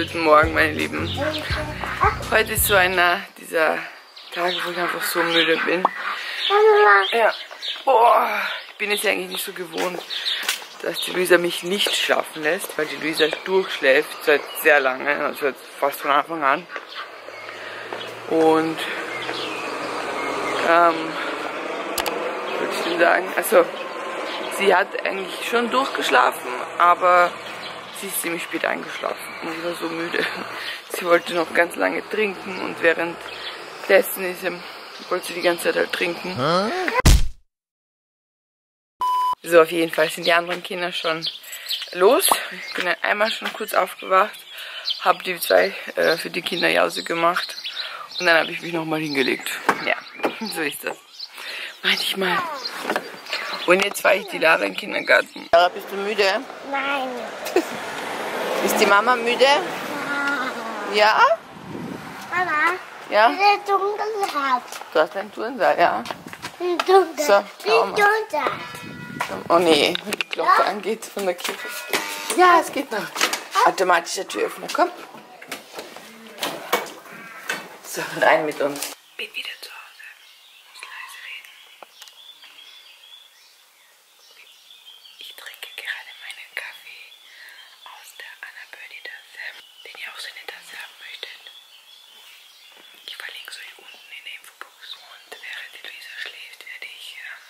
Guten Morgen, meine Lieben. Heute ist so einer dieser Tage, wo ich einfach so müde bin. Ja. Boah, ich bin jetzt eigentlich nicht so gewohnt, dass die Luisa mich nicht schlafen lässt, weil die Luisa durchschläft seit sehr lange, also fast von Anfang an. Und würde ich denn sagen, also sie hat eigentlich schon durchgeschlafen, aber sie ist ziemlich spät eingeschlafen und ich war so müde. Sie wollte noch ganz lange trinken und währenddessen wollte sie die ganze Zeit halt trinken. So, auf jeden Fall sind die anderen Kinder schon los. Ich bin einmal schon kurz aufgewacht, habe die zwei für die Kinder Jause gemacht und dann habe ich mich nochmal hingelegt. Ja, so ist das. Manchmal. Und jetzt fahre ich die Lara in den Kindergarten. Lara, bist du müde? Nein. Ist die Mama müde? Ja? Mama, Ja? diese Dunkelheit. Du hast einen Turnsaal, ja? Dunkel. So, Wie schau mal. dunkel. Oh nee, wenn die Glocke angeht von der Kirche. Ja, es geht noch. Automatischer Türöffner, komm. So, rein mit uns. Bin wieder zu Hause. Muss leise reden. Ich trinke gerade meinen Kaffee aus der Anna-Birdie-Tasse, den ihr auch so eine Tasse haben möchtet. Ich verlinke es euch unten in der Infobox. Und während die Luisa schläft, werde ich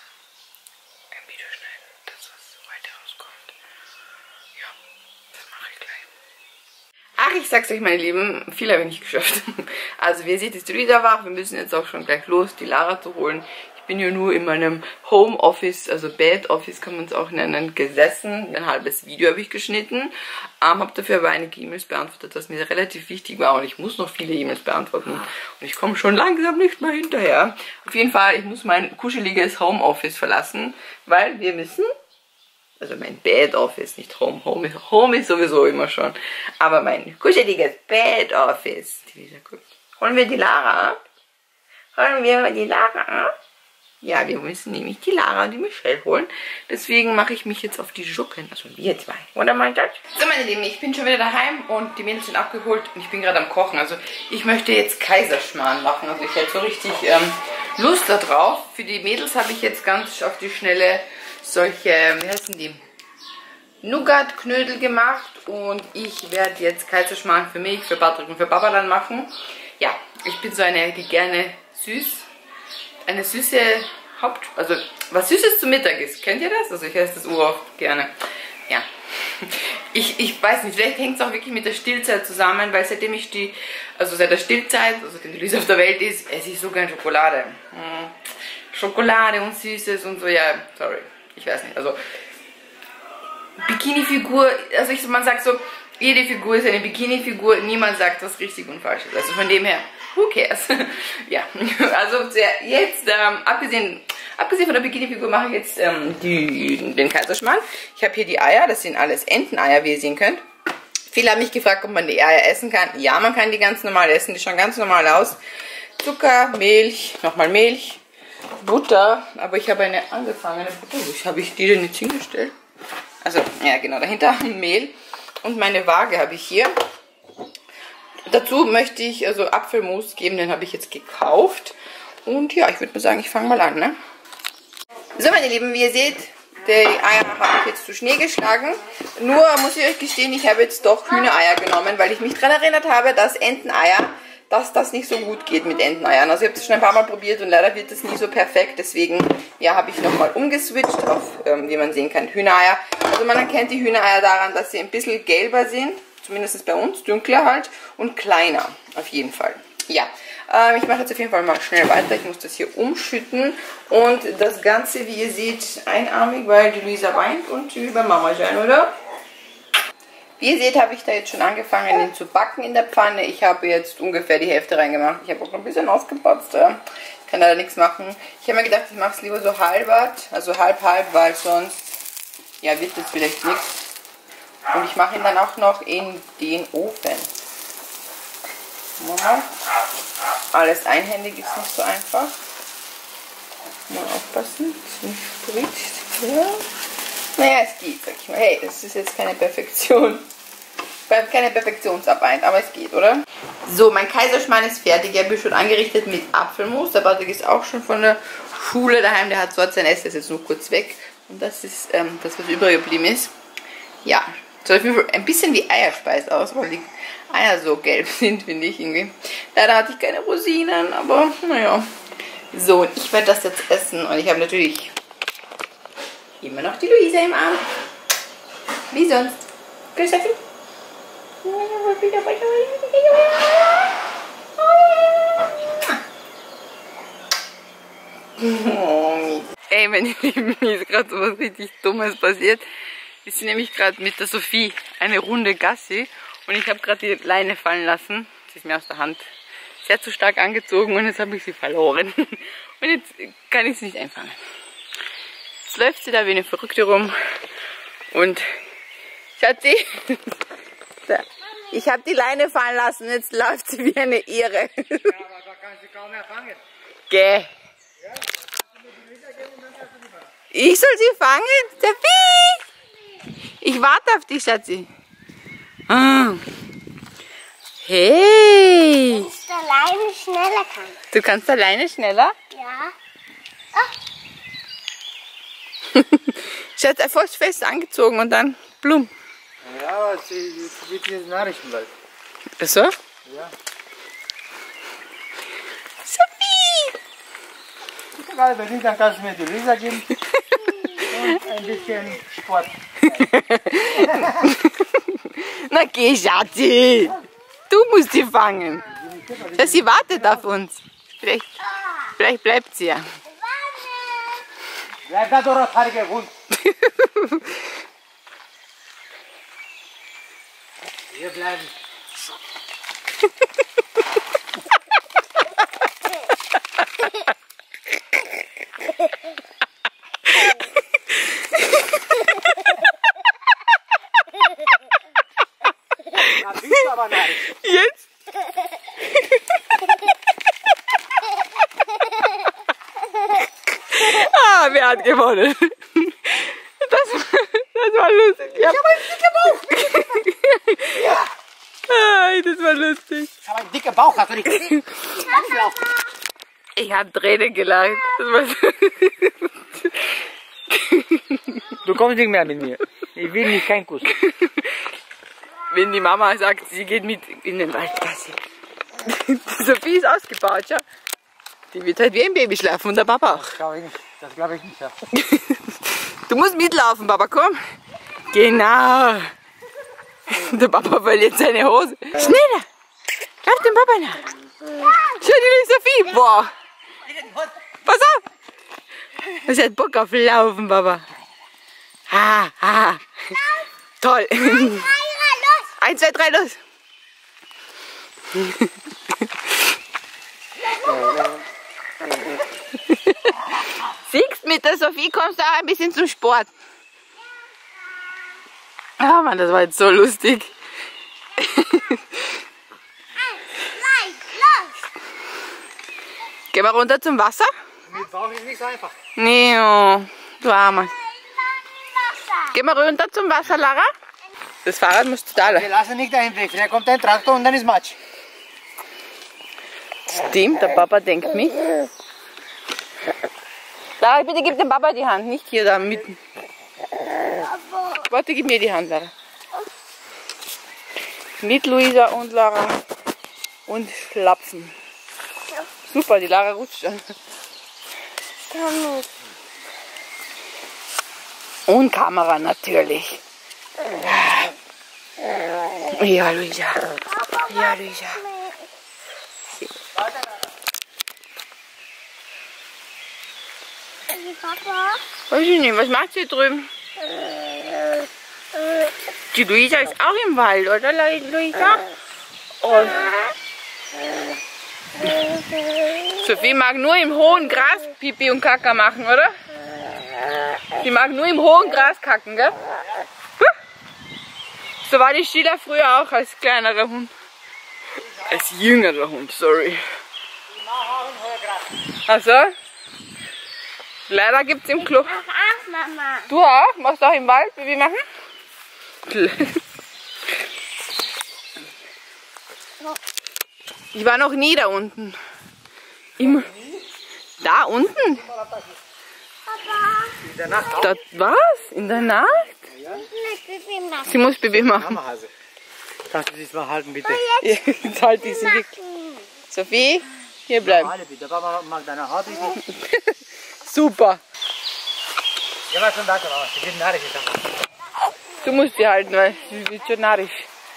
ein Video schneiden, dass was weiter rauskommt. Ja, das mache ich gleich. Ach, ich sag's euch, meine Lieben, viel habe ich nicht geschafft. Also, wie ihr seht, ist die Luisa wach. Wir müssen jetzt auch schon gleich los, die Lara zu holen. Ich bin ja nur in meinem Homeoffice, also Bed Office kann man es auch nennen, gesessen. Ein halbes Video habe ich geschnitten. Habe dafür aber einige E-Mails beantwortet, was mir relativ wichtig war. Und ich muss noch viele E-Mails beantworten. Und ich komme schon langsam nicht mehr hinterher. Auf jeden Fall, ich muss mein kuscheliges Homeoffice verlassen, weil wir müssen... Also mein Bed Office, nicht Home. Home ist sowieso immer schon. Aber mein kuscheliges Bed Office. Die Lisa guckt. Holen wir die Lara ab? Holen wir die Lara ab? Ja, wir müssen nämlich die Lara und die Michelle holen. Deswegen mache ich mich jetzt auf die Jucken. Also wir zwei. Oder mein Schatz? So, meine Lieben, ich bin schon wieder daheim und die Mädels sind abgeholt und ich bin gerade am Kochen. Also ich möchte jetzt Kaiserschmarrn machen. Also ich hätte so richtig Lust da drauf. Für die Mädels habe ich jetzt ganz auf die Schnelle solche, wie heißen die? Nougat-Knödel gemacht und ich werde jetzt Kaiserschmarrn für mich, für Patrick und für Papa dann machen. Ja, ich bin so eine, die gerne eine süße also was Süßes zu Mittag ist. Kennt ihr das? Also ich esse das oft gerne. Ja, ich weiß nicht, vielleicht hängt es auch wirklich mit der Stillzeit zusammen, weil seitdem ich seit der Stillzeit, also seitdem die Luisa auf der Welt ist, esse ich so gerne Schokolade. Schokolade und Süßes und so, ja, sorry. Ich weiß nicht, also Bikini-Figur, also man sagt so, jede Figur ist eine Bikini-Figur, niemand sagt, was richtig und falsch ist. Also von dem her, who cares? Ja, also jetzt, abgesehen von der Bikini-Figur mache ich jetzt den Kaiserschmarrn. Ich habe hier die Eier, das sind alles Enteneier, wie ihr sehen könnt. Viele haben mich gefragt, ob man die Eier essen kann. Ja, man kann die ganz normal essen, die schauen ganz normal aus. Zucker, Milch, nochmal Milch. Butter, aber ich habe eine angefangene Butter. Wo habe ich die denn jetzt hingestellt? Also, ja genau, dahinter Mehl und meine Waage habe ich hier. Dazu möchte ich also Apfelmus geben, den habe ich jetzt gekauft. Und ja, ich würde mal sagen, ich fange mal an, ne? So, meine Lieben, wie ihr seht, die Eier habe ich jetzt zu Schnee geschlagen. Nur muss ich euch gestehen, ich habe jetzt doch Hühnereier genommen, weil ich mich daran erinnert habe, dass Enteneier, dass das nicht so gut geht mit Enteneiern. Also ich habe das schon ein paar Mal probiert und leider wird das nie so perfekt. Deswegen, ja, habe ich nochmal umgeswitcht auf, wie man sehen kann, Hühnereier. Also man erkennt die Hühnereier daran, dass sie ein bisschen gelber sind, zumindest bei uns, dunkler halt und kleiner, auf jeden Fall. Ja, ich mache jetzt auf jeden Fall mal schnell weiter. Ich muss das hier umschütten und das Ganze, wie ihr seht, einarmig, weil die Luisa weint und sie will bei Mama sein, oder? Wie ihr seht, habe ich da jetzt schon angefangen, den zu backen in der Pfanne. Ich habe jetzt ungefähr die Hälfte reingemacht. Ich habe auch noch ein bisschen ausgepotzt. Ja. Ich kann leider nichts machen. Ich habe mir gedacht, ich mache es lieber so halbert, also halb-halb, weil sonst ja, wird das vielleicht nichts. Und ich mache ihn dann auch noch in den Ofen. Ja. Alles einhändig ist nicht so einfach. Mal aufpassen, dass es nicht spritzt. Ja. Naja, es geht, sag ich mal. Hey, das ist jetzt keine Perfektion. Keine Perfektionsarbeit, aber es geht, oder? So, mein Kaiserschmarrn ist fertig. Ich habe ihn schon angerichtet mit Apfelmus. Der Patrick ist auch schon von der Schule daheim. Der hat zwar sein Essen, das ist jetzt noch kurz weg. Und das ist das, was übrig geblieben ist. Ja, so ein bisschen wie Eierspeis aus, weil die Eier so gelb sind, finde ich irgendwie. Leider hatte ich keine Rosinen, aber naja. So, und ich werde das jetzt essen. Und ich habe natürlich immer noch die Luisa im Arm. Wie sonst. Grüß dich. Ey, meine Lieben, mir ist gerade so was richtig Dummes passiert. Wir sind nämlich gerade mit der Sophie eine Runde Gassi und ich habe gerade die Leine fallen lassen. Sie ist mir aus der Hand sehr zu stark angezogen und jetzt habe ich sie verloren. Und jetzt kann ich sie nicht einfangen. Jetzt läuft sie da wie eine Verrückte rum und Schatzi, ich habe die Leine fallen lassen, jetzt läuft sie wie eine Irre. Ja, aber da kann sie kaum mehr fangen. Geh. Ja, ich soll sie fangen? Sophie! Ich warte auf dich, Schatzi. Ah. Hey! Wenn ich alleine schneller kann. Du kannst alleine schneller? Ja. Sie hat einfach fest angezogen und dann blum. Ja, aber sie wird jetzt Nachrichtenwelt. Ach so? Ja. Sophie! Egal, wenn nicht, dann kannst du mir die Lisa geben. Und ein bisschen Sport. Na geh, Schatzi! Du musst sie fangen. Ja, sie wartet auf uns. Vielleicht bleibt sie ja. Bleib da, du rothaariger Hund. Wir bleiben. Na, bist du aber nicht. Jetzt? Ah, wer hat gewonnen? Das war lustig. Ich habe einen dicken Bauch. Ja. Ah, das war lustig. Ich habe einen dicken Bauch, hast du nicht gesehen? Ich habe Tränen gelacht. Das war so Du kommst nicht mehr mit mir. Ich will nicht keinen Kuss. Wenn die Mama sagt, sie geht mit in den Wald. Die Sophie ist ausgebaut, ja. Die wird halt wie ein Baby schlafen und der Papa auch. Das glaube ich nicht, ja. Du musst mitlaufen, Papa, komm. Genau. Der Papa verliert seine Hose. Schneller. Lauf dem Papa nach. Schau die Sophie. Boah. Pass auf. Sie hat Bock auf Laufen, Papa. Ha, ha. Toll. 1, 2, 3, los. Siehst, mit der Sophie kommst du auch ein bisschen zum Sport. Ah, Mann, das war jetzt so lustig. Gehen wir runter zum Wasser? Mit Bauch ist nicht so einfach. Nee, oh, du Armer. Gehen wir runter zum Wasser, Lara? Das Fahrrad musst du da lassen. Wir lassen nicht dahin weg. Vielleicht kommt ein Traktor und dann ist Matsch. Stimmt, der Papa denkt mit. Lara, bitte gib dem Papa die Hand, nicht hier da mitten. Warte, gib mir die Hand, Lara. Mit Luisa und Lara. Und schlapfen. Super, die Lara rutscht schon. Und Kamera natürlich. Ja, Luisa. Ja, Luisa. Papa? Weiß ich nicht, was macht sie drüben? Die Luisa ist auch im Wald, oder Luisa? Oh. Sophie mag nur im hohen Gras Pipi und Kaka machen, oder? Die mag nur im hohen Gras kacken, gell? So war die Sheila früher auch als kleinerer Hund. Als jüngerer Hund, sorry. Ach so? Leider gibt es im Club. Ach, Mama. Du auch? Machst du auch im Wald Pipi machen? Ich war noch nie da unten. Immer. Da unten? Papa, In der Nacht auch. Da, was? In der Nacht? nicht Pipi machen. Sie muss Baby machen. Hammerhase. Kannst du dich mal halten, bitte? Jetzt halt die sie weg. Sophie, hier bleiben. Alle bitte. Papa mag deine Haare bitte. Super. Ja, war schon da, aber sie wird narrisch. Du musst sie halten, weil sie wird schon narrisch.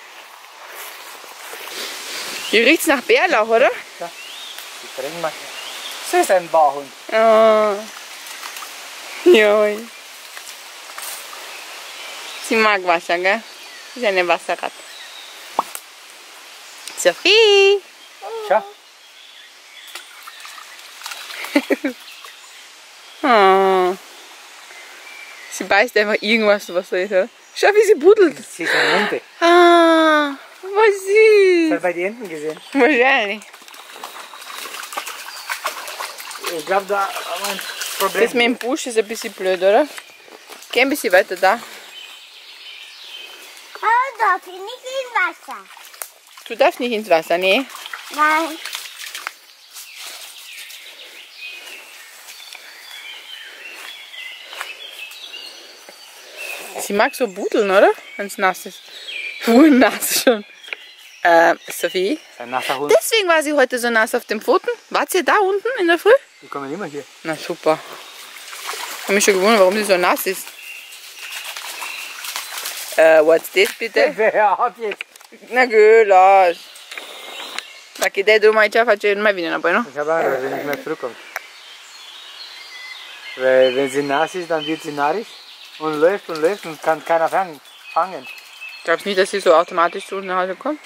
Hier riecht's nach Bärlauch, oder? Die bringen mal. Sie ist ein Bauhund. Oh. Ja. Sie mag Wasser, gell? Sie ist eine Wasserratte. Sophie! Schau. Oh. Sie beißt einfach irgendwas, was da ist, oder? Schau, wie sie buddelt. Sie ist ein Hund. Ah, was süß. Hast du bei den Enten gesehen? Wahrscheinlich. Ich glaube, da haben wir ein Problem. Das mit dem Busch ist ein bisschen blöd, oder? Geh ein bisschen weiter da. Oh, darf ich nicht in Wasser? Du darfst nicht ins Wasser, nee. Nein. Nein. Sie mag so buddeln, oder? Wenn es nass ist. Nass schon. Sophie? Ein nasser Hund. Deswegen war sie heute so nass auf den Pfoten. Wart ihr da unten in der Früh? Die kommen immer hier. Na super. Ich habe mich schon gewundert, warum sie so nass ist. What's das bitte? Wer hat jetzt? Na gut, lass. Perché te tu mai ce la faccio mai viene poi, no? Ich habe Angst, dass sie nicht mehr zurückkommt. Weil wenn sie nass ist, dann wird sie narrisch und läuft und kann keiner fangen. Glaubst du nicht, dass sie so automatisch zu uns nach Hause kommt?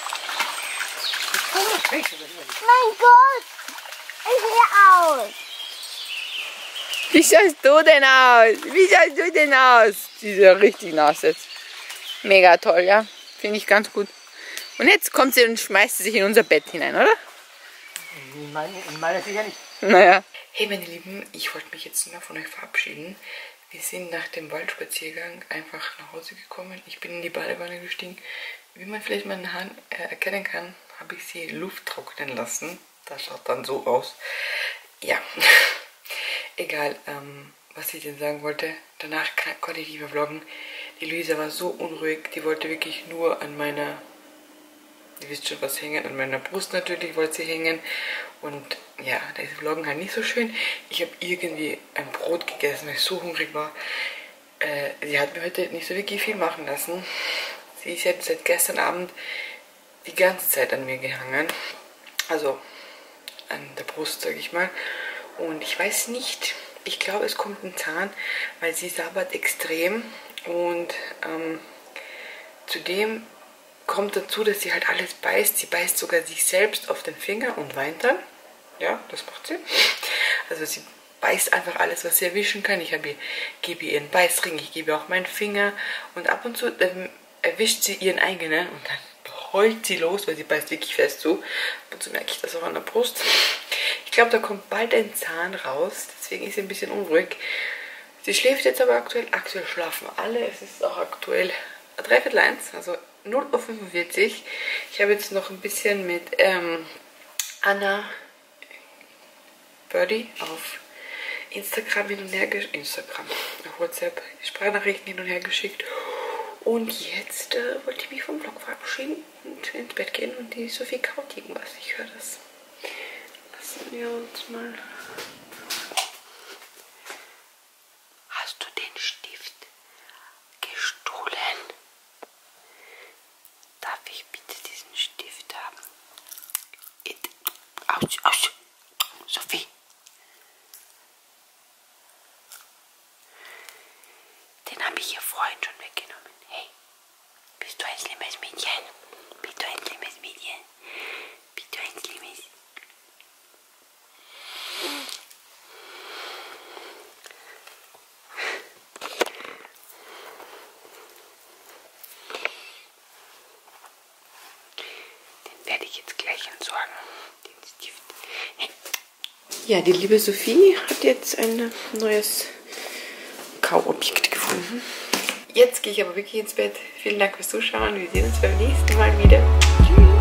Mein Gott. Ich sehe aus. Wie schaust du denn aus? Wie schaust du denn aus? Sie ist ja richtig nass jetzt. Mega toll, ja. Finde ich ganz gut. Und jetzt kommt sie und schmeißt sie sich in unser Bett hinein, oder? In meine sicher nicht. Naja. Hey meine Lieben, ich wollte mich jetzt nur von euch verabschieden. Wir sind nach dem Waldspaziergang einfach nach Hause gekommen. Ich bin in die Badewanne gestiegen. Wie man vielleicht meinen Haaren erkennen kann, habe ich sie Luft trocknen lassen. Das schaut dann so aus. Ja, egal, was ich denn sagen wollte. Danach konnte ich nicht mehr vloggen. Die Luisa war so unruhig, die wollte wirklich nur an meiner, ihr wisst schon was hängen, an meiner Brust natürlich wollte sie hängen. Und ja, da ist Vloggen halt nicht so schön. Ich habe irgendwie ein Brot gegessen, weil ich so hungrig war. Sie hat mir heute nicht so wirklich viel machen lassen. Sie ist jetzt seit gestern Abend die ganze Zeit an mir gehangen. Also an der Brust, sage ich mal. Und ich weiß nicht, ich glaube es kommt ein Zahn, weil sie sabbert extrem. Und zudem kommt dazu, dass sie halt alles beißt. Sie beißt sogar sich selbst auf den Finger und weint dann. Ja, das macht sie. Also sie beißt einfach alles, was sie erwischen kann. Ich gebe ihr einen Beißring, ich gebe ihr auch meinen Finger. Und ab und zu erwischt sie ihren eigenen und dann heult sie los, weil sie beißt wirklich fest zu. Ab und zu merke ich das auch an der Brust. Ich glaube, da kommt bald ein Zahn raus. Deswegen ist sie ein bisschen unruhig. Sie schläft jetzt aber aktuell. Aktuell schlafen alle. Es ist auch aktuell 1:45, also 0:45 Uhr. Ich habe jetzt noch ein bisschen mit Anna Birdie auf Instagram hin und her auf WhatsApp Sprachnachrichten hin und her geschickt. Und jetzt wollte ich mich vom Vlog verabschieden und ins Bett gehen und die Sophie kaut irgendwas. Ich höre das. Lassen wir uns mal. Hast du den Stift gestohlen? Darf ich bitte diesen Stift haben? Aus. Sophie. Den habe ich ihr vorhin schon weggenommen. Hey, bist du ein schlimmes Mädchen? Bist du ein schlimmes Mädchen? Bist du ein schlimmes? Den werde ich jetzt gleich entsorgen. Den Stift. Hey. Ja, die liebe Sophie hat jetzt ein neues Kauobjekt gefunden. Jetzt gehe ich aber wirklich ins Bett. Vielen Dank fürs Zuschauen. Wir sehen uns beim nächsten Mal wieder. Tschüss.